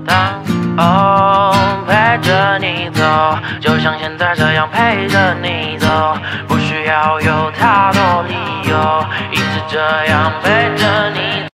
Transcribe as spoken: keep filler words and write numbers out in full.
当哦，陪着你走，就像现在这样陪着你走，不需要有太多理由，一直这样陪着你。